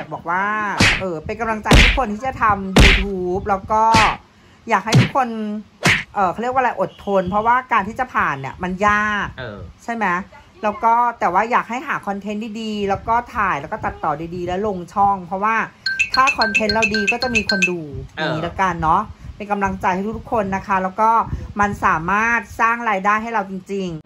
บอกว่าเป็นกำลังใจทุกคนที่จะทำ YouTube แล้วก็อยากให้ทุกคนเขาเรียกว่าอะไรอดทนเพราะว่าการที่จะผ่านเนี่ยมันยากใช่ไหมแล้วก็แต่ว่าอยากให้หาคอนเทนต์ดีๆแล้วก็ถ่ายแล้วก็ตัดต่อดีๆแล้วลงช่องเพราะว่าถ้าคอนเทนต์เราดีก็จะมีคนดูนี้ละกันเนาะเป็นกำลังใจให้ทุกคนนะคะแล้วก็มันสามารถสร้างรายได้ให้เราจริงๆ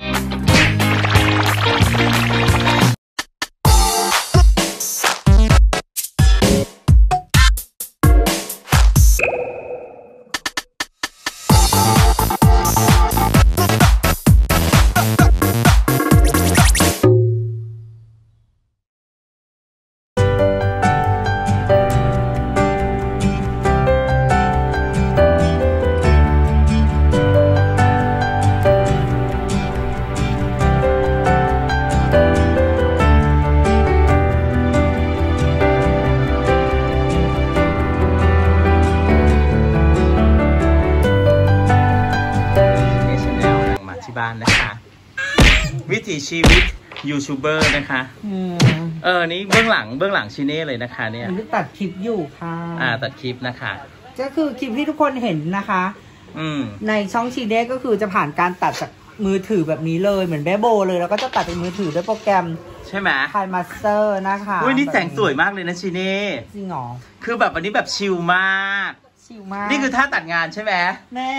นะคะวิถีชีวิตยูทูบเบอร์นะคะนี่เบื้องหลังชิเน่เลยนะคะเนี่ยตัดคลิปอยู่ค่ะตัดคลิปนะคะก็คือคลิปที่ทุกคนเห็นนะคะในช่องชิเน่ก็คือจะผ่านการตัดจากมือถือแบบนี้เลยเหมือนแบโบเลยแล้วก็จะตัดเป็นมือถือด้วยโปรแกรมใช่ไหมไคลมาสเตอร์นะคะอุ้ยนี่แสงสวยมากเลยนะชิเน่จริงหรอคือแบบวันนี้แบบชิลมากนี่คือท่าตัดงานใช่ไหมแม่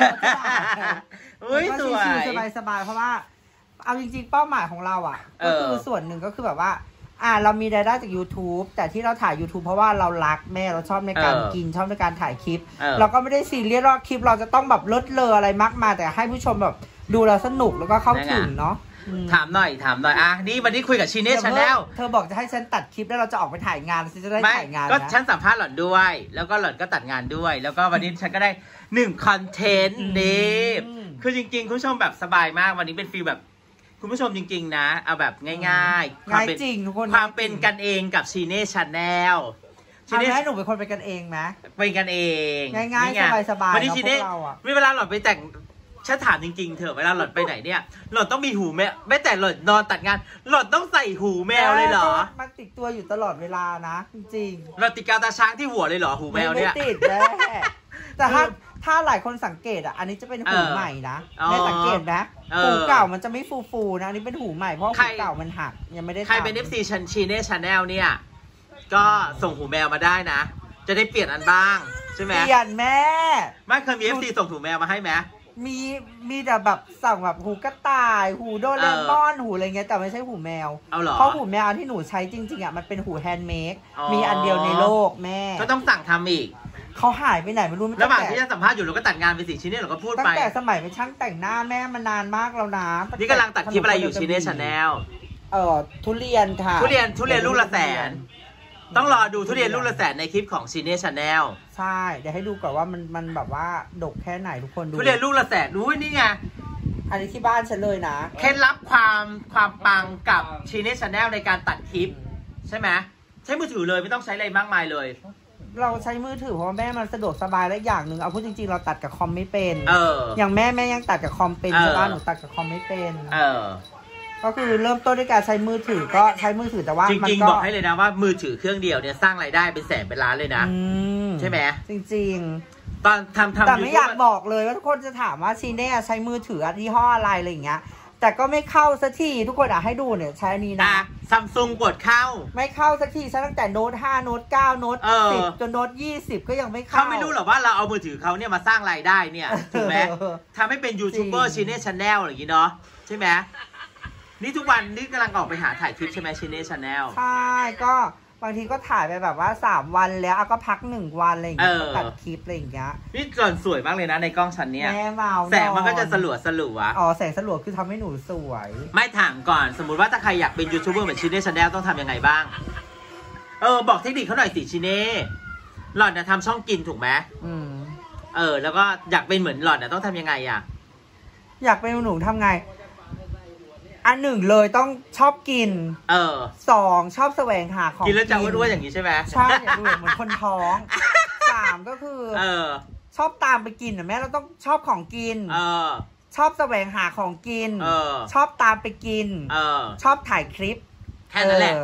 สวยสบายเพราะว่าเอาจริงๆเป้าหมายของเราก็คือส่วนหนึ่งก็คือแบบว่าเรามีรายได้จาก YouTube แต่ที่เราถ่าย YouTube เพราะว่าเรารักแม่เราชอบในการกินชอบในการถ่ายคลิปเราก็ไม่ได้ซีเรียสว่าคลิปเราจะต้องแบบลดเลออะไรมากมายแต่ให้ผู้ชมแบบดูเราสนุกแล้วก็เข้าถึงเนาะถามหน่อยนี่วันนี้คุยกับชิเน่ชาแนลเธอบอกจะให้ฉันตัดคลิปแล้วเราจะออกไปถ่ายงานฉันจะได้ถ่ายงานก็ฉันสัมภาษณ์หล่อนด้วยแล้วก็หล่อนก็ตัดงานด้วยแล้วก็วันนี้ฉันก็ได้1คอนเทนต์นี้คือจริงๆคุณผู้ชมแบบสบายมากวันนี้เป็นฟีลแบบคุณผู้ชมจริงๆนะเอาแบบง่ายๆง่ายจริงทุกคนความเป็นกันเองกับชิเน่ชาแนลชิเน่ให้หนูเป็นคนเป็นกันเองไหมเป็นกันเองง่ายๆสบายๆวันนี้ชิเน่ไม่เวลาหล่อนไปแต่งฉันถามจริงๆเถอะเวลาหล่อนไปไหนเนี่ยหล่อนต้องมีหูแมวไม่แต่หล่อนนอนตัดงานหล่อนต้องใส่หูแมวเลยเหรอมันติดตัวอยู่ตลอดเวลานะจริงๆหล่อนติดกาวตาช้างที่หัวเลยเหรอหูแมวเนี่ยไม่ติดแน่แต่ถ้าหลายคนสังเกตอันนี้จะเป็นหูใหม่นะได้สังเกตนะหูเก่ามันจะไม่ฟูๆนะอันนี้เป็นหูใหม่เพราะหูเก่ามันหักยังไม่ได้ใครเป็น FC ชิเน่ชาแนลเนี่ยก็ส่งหูแมวมาได้นะจะได้เปลี่ยนอันบ้างใช่ไหมเปลี่ยนแม่ไม่เคยมี FC ส่งหูแมวมาให้ไหมมีแต่แบบสั่งแบบหูกระต่ายหูโดเรมอนหูอะไรเงี้ยแต่ไม่ใช่หูแมวเพราะหูแมวอันที่หนูใช้จริงๆมันเป็นหูแฮนด์เมดมีอันเดียวในโลกแม่ก็ต้องสั่งทำอีกเขาหายไปไหนไม่รู้ระหว่างที่จะสัมภาษณ์อยู่เราก็ตัดงานไปสิชิเน่เราก็พูดไปตั้งแต่สมัยเป็นช่างแต่งหน้าแม่มานานมากแล้วนะนี่กำลังตัดคลิปอะไรอยู่ชิเน่ชาแนลทุเรียนค่ะทุเรียนลูกละแสนต้องรอดูทุเรียนลูกละแสนในคลิปของชิเน่ชาแนลใช่เดี๋ยวให้ดูก่อนว่ามันแบบว่าดกแค่ไหนทุกคนดูทุเรียนลูกละแสนอุ้ยนี่ไงอันนี้ที่บ้านฉันเลยนะเคล็ดลับความปังกับชิเน่ชาแนลในการตัดคลิปใช่ไหมใช้มือถือเลยไม่ต้องใช้อะไรมากมายเลยเราใช้มือถือเพราะแม่มันสะดวกสบายและอย่างหนึ่งเอาพูดจริงๆเราตัดกับคอมไม่เป็นอย่างแม่ยังตัดกับคอมเป็นแต่ว่าหนูตัดกับคอมไม่เป็นก็คือเริ่มต้นด้วยการใช้มือถือก็ใช้มือถือแต่ว่าจริงๆบอกให้เลยนะว่ามือถือเครื่องเดียวเนี่ยสร้างรายได้เป็นแสนเป็นล้านเลยนะใช่ไหมจริงๆตอนทำแต่ไม่อยากบอกเลยว่าทุกคนจะถามว่าชิเน่ใช้มือถือยี่ห้ออะไรอย่างเงี้ยแต่ก็ไม่เข้าสักทีทุกคนให้ดูเนี่ยใช้นี้นะซัมซุงกดเข้าไม่เข้าสักทีใช้ตั้งแต่โน้ต5โน้ต9โน้ต10จนโน้ต20ก็ยังไม่เข้าเขาไม่รู้หรอกว่าเราเอามือถือเขาเนี่ยมาสร้างรายได้เนี่ยถูกไหมทำให้เป็นยูทูบเบอร์ชิเน่ชาแนลอะไรอย่างงี้เนาะใช่ไหมนี่ทุกวันนี่กำลังออกไปหาถ่ายคลิปใช่ไหมชิเน่ชาแนลใช่ก็บางทีก็ถ่ายไปแบบว่า3วันแล้วก็พัก1วันอะไรอย่างเงี้ยตัดคลิปอะไรอย่างเงี้ยนี่ก่อนสวยมากเลยนะในกล้องฉันเนี่ยแสงมันก็จะสลัวแสงสลัวคือทำให้หนูสวยไม่ถามก่อนสมมุติว่าถ้าใครอยากเป็นยูทูบเบอร์เหมือนชิเน่ชาแนลต้องทำยังไงบ้างบอกเทคนิคเขาหน่อยสิชิเน่หล่อนทำช่องกินถูกไหมแล้วก็อยากเป็นเหมือนหล่อนต้องทำยังไงอยากเป็นหนูทำไงอัน1เลยต้องชอบกิน2ชอบแสวงหาของกินแล้วจะอ้วนๆอย่างนี้ใช่ไหมใช่ดูเหมือนคนท้อง3ก็คือชอบตามไปกินแม่เราต้องชอบของกินชอบแสวงหาของกินชอบตามไปกินชอบถ่ายคลิปแค่นั้นแหละ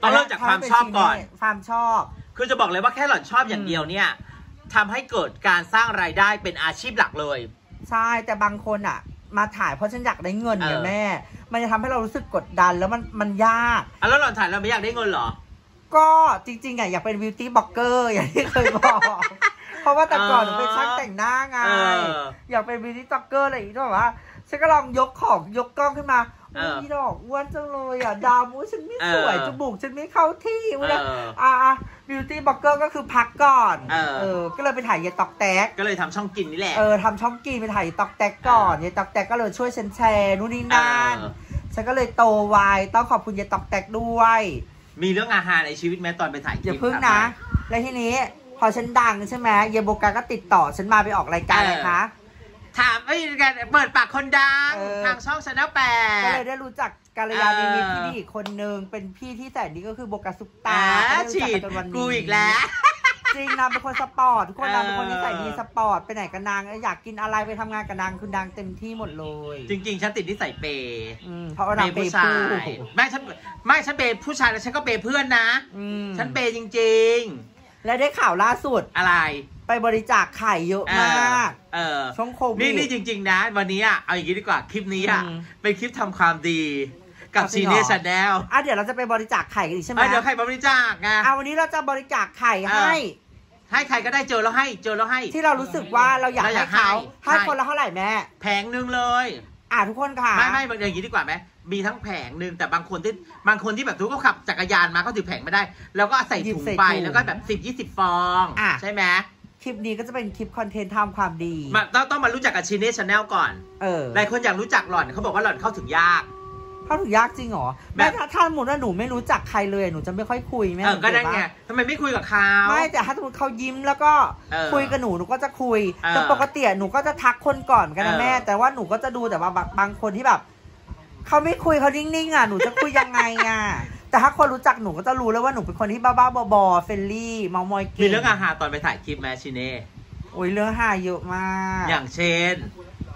ต้องเริ่มจากความชอบก่อนความชอบคือจะบอกเลยว่าแค่หล่อนชอบอย่างเดียวเนี่ยทำให้เกิดการสร้างรายได้เป็นอาชีพหลักเลยใช่แต่บางคนอ่ะมาถ่ายเพราะฉันอยากได้เงินเนี่ยแม่มันจะทำให้เรารู้สึกกดดันแล้วมันยากแล้วหล่อนถ่ายเราไม่อยากได้เงินหรอก็จริงๆอ่ะอยากเป็นบิวตี้บล็อกเกอร์อย่างที่เคยบอกเพราะว่าแต่ก่อนหนูเป็นช่างแต่งหน้าไงอยากเป็นบิวตี้บล็อกเกอร์อะไรอย่างนี้ด้วยว่าฉันก็ลองยกกล้องขึ้นมาพี่ดอกอ้วนจังเลยอ่ะดำฉันไม่สวยจมูกฉันไม่เข้าที่เลยบิวตี้บล็อกเกอร์ก็คือพักก่อนก็เลยไปถ่ายยายตอกแตกก็เลยทำช่องกินนี่แหละทำช่องกินไปถ่ายตอกแตกก่อนยายตอกแตกก็เลยช่วยฉันแชร์นู่นนี่นั่นฉันก็เลยโตไวต้องขอบคุณยายตอกแตกด้วยมีเรื่องอาหารในชีวิตแม้ตอนไปถ่ายคลิปอย่าพึ่งนะแล้วทีนี้พอฉันดังใช่ไหมเยโบกาก็ติดต่อฉันมาไปออกรายการอะไรคะถามกันเปิดปากคนดังทางช่องChannel 8 ก็เลยได้รู้จักกัลยาณมิตรที่ดีอีกคนนึงเป็นพี่ที่แสนดีก็คือโบกาซุปตาฉีดกูอีกแล้วจริงนางเป็นคนสปอร์ตทุกคนนางเป็นคนนิสัยดีสปอร์ตไปไหนกับนางอยากกินอะไรไปทำงานกับนางคือนางเต็มที่หมดเลยจริงๆฉันติดนิสัยเปย์เพราะว่านางเปย์ผู้ชายฉันเปย์ผู้ชายแล้วฉันก็เปย์เพื่อนนะฉันเปย์จริงๆและได้ข่าวล่าสุดอะไรไปบริจาคไข่เยอะมากช่วงโควิดนี่จริงๆนะวันนี้เอาอย่างนี้ดีกว่าคลิปนี้เป็นคลิปทำความดีกับชีเน่ชาแนลเดี๋ยวเราจะไปบริจาคไข่กันอีกใช่ไหมเดี๋ยวใครบริจาคไงวันนี้เราจะบริจาคไข่ให้ใครก็ได้เจอแล้วให้ที่เรารู้สึกว่าเราอยากให้เขาให้คนละเท่าไหร่แม่แผงนึงเลยทุกคนค่ะไม่อย่างนี้ดีกว่าไหมมีทั้งแผงนึงแต่บางคนที่แบบทุกคนขับจักรยานมาก็ถือแผงไม่ได้แล้วก็ใส่ถุงไปแล้วก็แบบ10-20 ฟองใช่ไหมคลิปนี้ก็จะเป็นคลิปคอนเทนต์ทำความดีต้องมารู้จักกับชีเน่ชาแนลก่อนหลายคนอยากรู้จักหล่อนเขาบอกว่าหล่อนเข้าถึงยากจริงเหรอแม่ถ้าสมมติว่าหนูไม่รู้จักใครเลยหนูจะไม่ค่อยคุยแม่ก็ได้ไงทำไมไม่คุยกับเขาไม่แต่ถ้าสมมติเขายิ้มแล้วก็คุยกับหนูก็จะคุยแต่ปกติหนูก็จะทักคนก่อนกันนะแม่แต่ว่าหนูก็จะดูแต่ว่าบางคนที่แบบเขาไม่คุยเขานิ่งๆหนูจะคุยยังไงแต่ถ้าคนรู้จักหนูก็จะรู้แล้วว่าหนูเป็นคนที่บ้าๆบอๆเฟรนลี่เมามอยเก่งมีเรื่องอาหารตอนไปถ่ายคลิปแมชิเน่เรื่องหาเยอะมากอย่างเช่น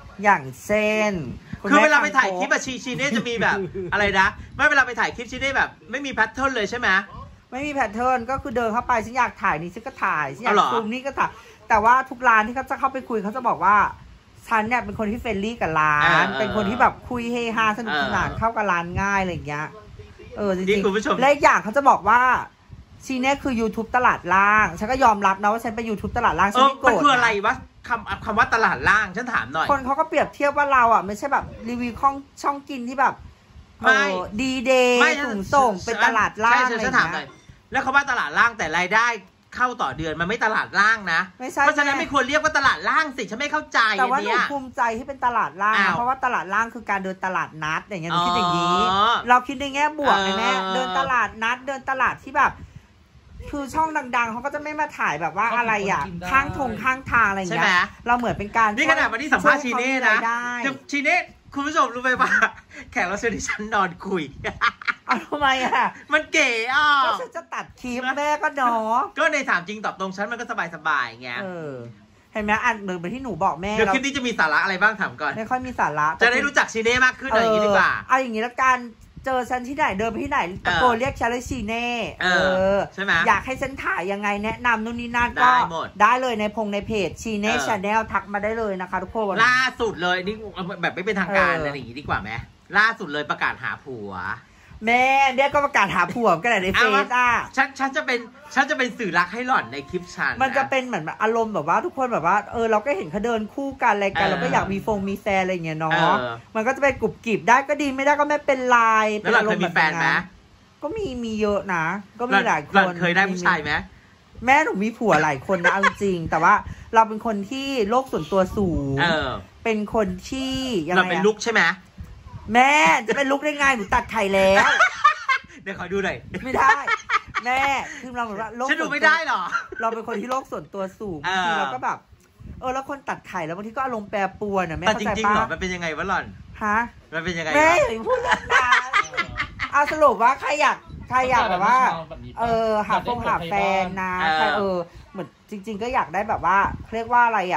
คือเวลาไปถ่ายคลิปชีเน่จะมีแบบอะไรนะไม่เวลาไปถ่ายคลิปชีเน่แบบไม่มีแพทเทิร์นเลยใช่ไหมไม่มีแพทเทิร์นก็คือเดินเข้าไปฉันอยากถ่ายนี่ฉันก็ถ่ายฉันอยากซูมนี่ก็ถ่ายแต่ว่าทุกร้านที่เขาจะเข้าไปคุยเขาจะบอกว่าฉันเนี่ยเป็นคนที่เฟรนลี่กับร้านเป็นคนที่แบบคุยเฮฮาสนุกสนานเข้ากับร้านง่ายอะไรอย่างเงี้ยจริงๆและอย่างเขาจะบอกว่าชีเน่คือ YouTube ตลาดล่างฉันก็ยอมรับนะว่าฉันเป็น YouTube ตลาดล่างฉันไม่โกรธมันคืออะไรวะคำว่าตลาดล่างฉันถามหน่อยคนเขาก็เปรียบเทียบว่าเราไม่ใช่แบบรีวิวช่องกินที่แบบดีเดย์ถุงส่งเป็นตลาดล่างอะไรอย่างเงี้ยแล้วเขาว่าตลาดล่างแต่รายได้เข้าต่อเดือนมันไม่ตลาดล่างนะเพราะฉะนั้นไม่ควรเรียกว่าตลาดล่างสิฉันไม่เข้าใจแต่ว่าหนูภูมิใจที่เป็นตลาดล่างเพราะว่าตลาดล่างคือการเดินตลาดนัดอย่างเงี้ยหนูคิดอย่างนี้เราคิดในแง่บวกเลยแม่เดินตลาดนัดเดินตลาดที่แบบคือช่องดังๆเขาก็จะไม่มาถ่ายแบบว่าอะไรข้างทางอะไรอย่างเงี้ยเราเหมือนเป็นการนี่ขนาดวันนี้สัมภาษณ์ชีเน่นะชีเน่คุณผู้ชมรู้ไหมว่าแขกรับเชิญที่ฉันนอนคุยทำไมมันเก๋ก็ฉันจะตัดคลิปแม่ก็เนาะก็ในถามจริงตอบตรงฉันมันก็สบายไงเห็นไหมเหมือนที่หนูบอกแม่เดี๋ยวคลิปนี้จะมีสาระอะไรบ้างถามก่อนไม่ค่อยมีสาระจะได้รู้จักชีเน่มากขึ้นอย่างนี้ดีกว่าเอาอย่างนี้แล้วกันเจอฉันที่ไหนเดินไปที่ไหนตะโกนเรียกฉันเลยชีเน่ใช่ไหมอยากให้ฉันถ่ายยังไงแนะนำนู่นนี่นั่นก็ได้เลยในเพจชีเน่ชาแนลทักมาได้เลยนะคะทุกคนล่าสุดเลยนี่แบบไม่เป็นทางการอะไรอย่างนี้ดีกว่าไหมล่าสุดเลยประกาศหาผัวแม่เนี่ยก็ประกาศหาผัวกันในเฟซฉันจะเป็นสื่อรักให้หล่อนในคลิปฉันมันจะเป็นเหมือนอารมณ์แบบว่าทุกคนแบบว่าเราก็เห็นเขาเดินคู่กันอะไรกันเราก็อยากมีแฟนอะไรอย่างเงี้ยเนาะมันก็จะเป็นกรุบกริบได้ก็ดีไม่ได้ก็ไม่เป็นไรแล้วหล่อนเคยมีแฟนไหมก็มีเยอะนะก็มีหลายคนหล่อนเคยได้ผู้ชายไหมแม่หนูมีผัวหลายคนนะจริงแต่ว่าเราเป็นคนที่โลกส่วนตัวสูงเป็นคนที่ยังไงเราเป็นลุกใช่ไหมแม่จะเป็นลุกได้ไงหนูตัดไข่แล้วเดี๋ยวขอดูหน่อยไม่ได้แม่คือเราแบบว่าฉันดูไม่ได้หรอเราเป็นคนที่โลกส่วนตัวสูงบางทีเราก็แบบแล้วคนตัดไข่แล้วบางทีก็อารมณ์แปรปรวนแม่เข้าใจปะจริงๆหรอมันเป็นยังไงวะหล่อนมันเป็นยังไงแม่อย่าพูดนะเอาสรุปว่าใครอยากแบบว่าหาแฟนนะใครเหมือนจริงๆก็อยากได้แบบว่าเรียกว่าอะไร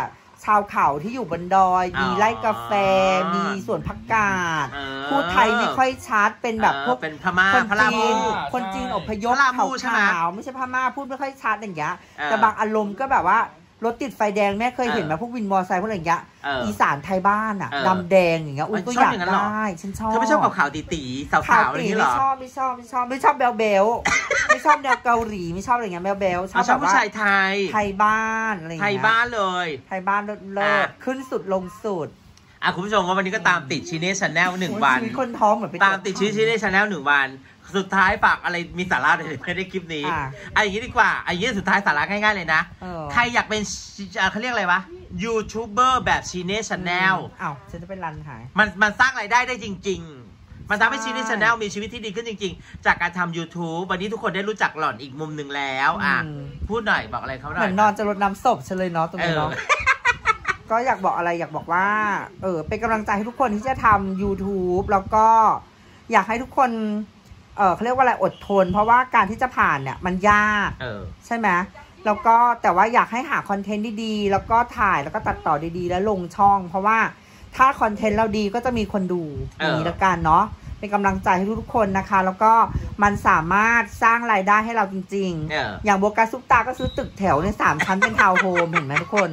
ชาวเขาที่อยู่บนดอยมีไร่กาแฟมีสวนผักกาดพูดไทยไม่ค่อยชัดเป็นแบบพวกเป็นพม่าคนจีนอพยพขาวไม่ใช่พม่าพูดไม่ค่อยชัดอย่างเงี้ยแต่บางอารมณ์ก็แบบว่ารถติดไฟแดงแม่เคยเห็นมาพวกวินมอไซค์พวกอะไรอย่างเงี้ยอีสานไทยบ้านอ่ะดำแดงอย่างเงี้ยอุ้ยก็อยากได้ฉันชอบเธอไม่ชอบขาวๆตีๆสาวๆอะไรนี่หรอไม่ชอบเบลไม่ชอบแนวเกาหลีไม่ชอบอะไรเงี้ยเบลชอบผู้ชายไทยบ้านอะไรเงี้ยไทยบ้านเลยไทยบ้านเลิศขึ้นสุดลงสุดคุณผู้ชมวันนี้ก็ตามติดชีเน่ชาแนล1 วันคนท้องเหมือนไปตามติดชีเน่ชาแนล1 วันสุดท้ายฝากอะไรมีสาระเลยไม่ได้คลิปนี้อย่างนี้ดีกว่าอย่างนี้สุดท้ายสาระง่ายๆเลยนะใครอยากเป็นเขาเรียกอะไรวะยูทูบเบอร์แบบชีเน่ชาแนลฉันจะเป็นรันหายมันสร้างรายได้ได้จริงๆมันทำให้ชีเน่ชาแนลมีชีวิตที่ดีขึ้นจริงๆจากการทำ YouTube วันนี้ทุกคนได้รู้จักหล่อนอีกมุมหนึ่งแล้วพูดหน่อยบอกอะไรเขาหน่อยเหมือนนอนจะรดน้ำศพฉันเลยเนาะตรงนี้เนาะก็อยากบอกอะไรอยากบอกว่าเป็นกำลังใจให้ทุกคนที่จะทำ YouTube แล้วก็อยากให้ทุกคนเขาเรียกว่าอะไรอดทนเพราะว่าการที่จะผ่านเนี่ยมันยากใช่ไหมแล้วก็แต่ว่าอยากให้หาคอนเทนต์ดีๆแล้วก็ถ่ายแล้วก็ตัดต่อดีๆแล้วลงช่องเพราะว่าถ้าคอนเทนต์เราดีก็จะมีคนดูอย่างนี้ละกันเนาะเป็นกำลังใจให้ทุกคนนะคะแล้วก็มันสามารถสร้างรายได้ให้เราจริงๆอย่างโบกัสซุปตาก็ซื้อตึกแถวใน3 ชั้นเป็นทาวน์โฮมเห็นไหมทุกคน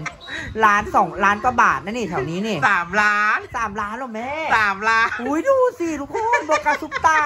1-2 ล้านกว่าบาทนั่นนี่แถวนี้นี่ 3 ล้านหรอแม่ 3 ล้านอุ้ยดูสิทุกคนโบกัสซุปตา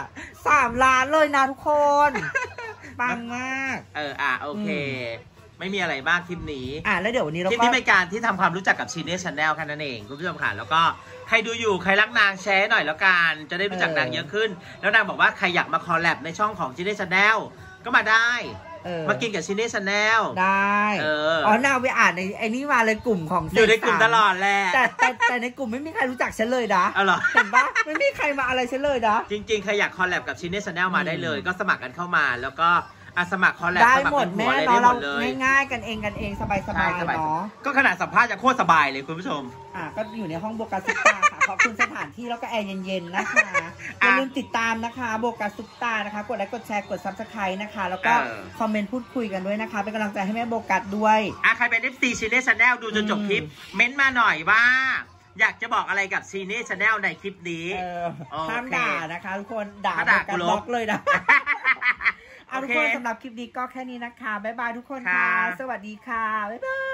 3 ล้านเลยนะทุกคนปังมากโอเคไม่มีอะไรมากคลิปนี้แล้วเดี๋ยววันนี้เราคลิปนี้เป็นการที่ทำความรู้จักกับชีเน่ชาแนลแค่นั้นเองคุณผู้ชมค่ะแล้วก็ใครดูอยู่ใครรักนางแชร์หน่อยแล้วกันจะได้รู้จักนางเยอะขึ้นแล้วนางบอกว่าใครอยากมาคอลแลบในช่องของชีเน่ชาแนลก็มาได้มากินกับชีเน่ชาแนลได้นางไปอ่านในไอ้นี่มาเลยกลุ่มของอยู่ในกลุ่มตลอดแหละแต่ในกลุ่มไม่มีใครรู้จักฉันเลยนะเห็นปะไม่มีใครมาอะไรฉันเลยนะจริงๆใครอยากคอลแลบกับชีเน่ชาแนลมาได้เลยก็สมัครกันเข้ามาแล้วก็สมัครคอลแลบได้หมดแม่เนาะเราง่ายๆกันเองสบายๆเนาะก็ขนาดสัมภาษณ์จะโคตรสบายเลยคุณผู้ชมก็อยู่ในห้องโบกัสซุปตาค่ะขอบคุณสถานที่แล้วก็แอร์เย็นๆนะคะอย่าลืมติดตามนะคะโบกัสซุปตานะคะกดไลค์กดแชร์กด Subscribe นะคะแล้วก็คอมเมนต์พูดคุยกันด้วยนะคะเป็นกำลังใจให้แม่โบกัสด้วยใครเป็น FC ชีเน่ชาแนลดูจนจบคลิปเม้นต์มาหน่อยว่าอยากจะบอกอะไรกับชีเน่ชาแนลในคลิปนี้ห้ามด่านะคะทุกคนด่ากันบล็อกเลยนะทุกคนสำหรับคลิปนี้ก็แค่นี้นะคะบ๊ายบายทุกคนค่ะสวัสดีค่ะบ๊ายบาย